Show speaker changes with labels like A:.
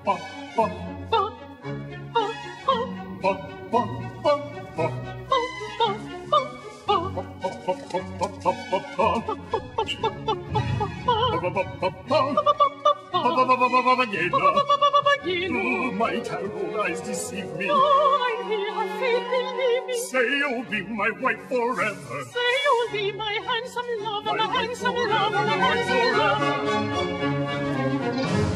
A: My terrible eyes deceive me.
B: Oh, I have faith, believe me.
A: Say you'll be my wife forever.
B: Say you'll be my handsome lover, my handsome lover, my handsome lover.